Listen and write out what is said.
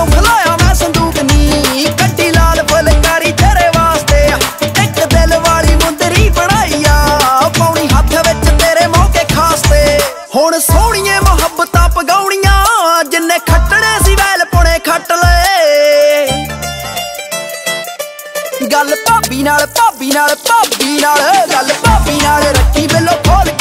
ਤੋਂ ਖਲਾਇਆ ਮੈਂ ਸੰਦੂਕ ਨੀ, ਕੱਢੀ ਲਾਲ ਫੁਲਕਾਰੀ ਤੇਰੇ ਵਾਸਤੇ, ਇੱਕ ਦਿਲ ਵਾਲੀ ਮੁੰਦਰੀ ਬਣਾਈ ਆ, ਪਾਉਣੀ ਹੱਥ ਵਿੱਚ ਤੇਰੇ ਮੌਕੇ ਖਾਸ ਤੇ। ਹੁਣ ਸੋਹਣੀਏ ਮੁਹੱਬਤਾਂ ਪਗਾਉਣੀਆਂ, ਜਿੰਨੇ ਖੱਟਣੇ ਸੀ ਵੈਲ ਪੁਣੇ ਖੱਟ ਲਏ। ਗੱਲ ਭਾਬੀ ਨਾਲ, ਭਾਬੀ ਨਾਲ, ਭਾਬੀ ਨਾਲ, ਗੱਲ ਭਾਬੀ ਨਾਲ ਰੱਖੀ ਬਿੱਲੋ ਖੋਲ